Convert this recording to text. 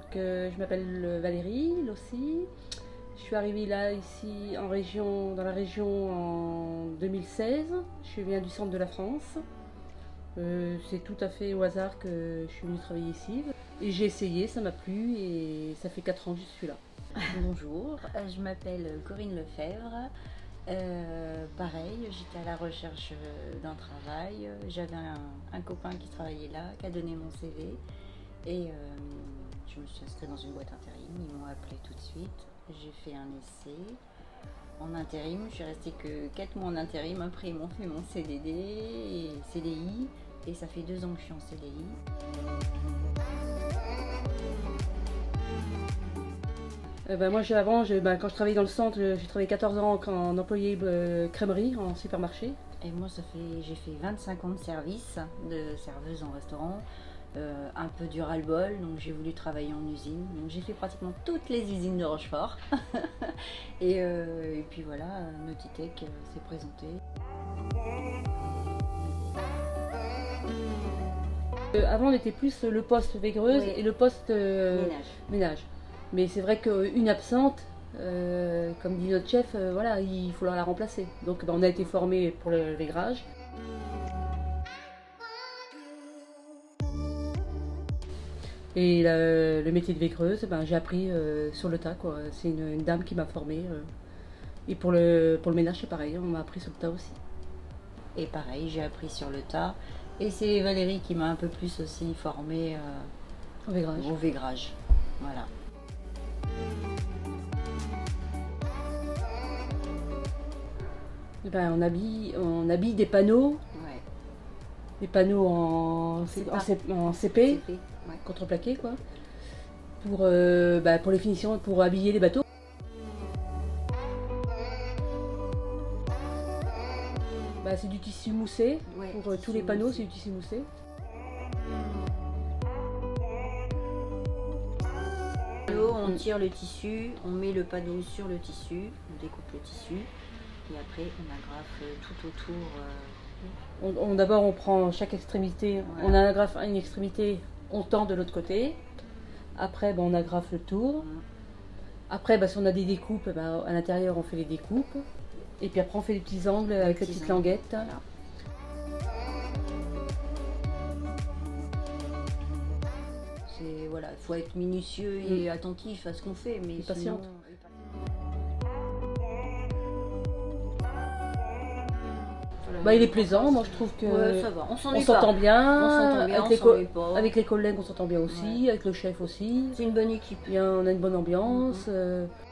Je m'appelle Valérie Lossi. Je suis arrivée là, ici, dans la région en 2016. Je viens du centre de la France. C'est tout à fait au hasard que je suis venue travailler ici. Et j'ai essayé, ça m'a plu et ça fait 4 ans que je suis là. Bonjour, je m'appelle Corinne Lefebvre. Pareil, j'étais à la recherche d'un travail. J'avais un copain qui travaillait là, qui a donné mon CV. Et je me suis inscrite dans une boîte intérim. Ils m'ont appelé tout de suite. J'ai fait un essai en intérim. Je suis restée que 4 mois en intérim. Après, ils m'ont fait mon CDD et CDI. Et ça fait 2 ans que je suis en CDI. Moi, avant, quand je travaillais dans le centre, j'ai travaillé 14 ans en employé crèmerie, en supermarché. Et moi, j'ai fait 25 ans de service, de serveuse en restaurant, un peu du ras-le-bol, donc j'ai voulu travailler en usine. Donc j'ai fait pratiquement toutes les usines de Rochefort. et puis voilà, Nautitech s'est présenté. Avant, on était plus le poste végreuse et le poste ménage. Mais c'est vrai qu'une absente, comme dit notre chef, voilà, il faut la remplacer. Donc on a été formés pour le végrage. Et le métier de végreuse, j'ai appris sur le tas, quoi. C'est une dame qui m'a formée. Et pour le ménage, c'est pareil, on m'a appris sur le tas aussi. Et pareil, j'ai appris sur le tas. Et c'est Valérie qui m'a un peu plus aussi formée au végrage. Voilà. On habille des panneaux, des panneaux en CP, contreplaqué, quoi, pour les finitions, pour habiller les bateaux. C'est du tissu moussé, pour tous les panneaux, c'est du tissu moussé. On tire le tissu, on met le panneau sur le tissu, on découpe le tissu et après on agrafe tout autour. D'abord on prend chaque extrémité, on agrafe une extrémité, on tend de l'autre côté. Après on agrafe le tour. Après si on a des découpes, à l'intérieur on fait les découpes. Et puis après on fait les petits angles avec les petites languettes. Voilà. Voilà, il faut être minutieux et attentif à ce qu'on fait, mais patiente. Il est plaisant, moi je trouve que ça va. On s'entend bien, avec les collègues on s'entend bien aussi, avec le chef aussi. C'est une bonne équipe. On a une bonne ambiance.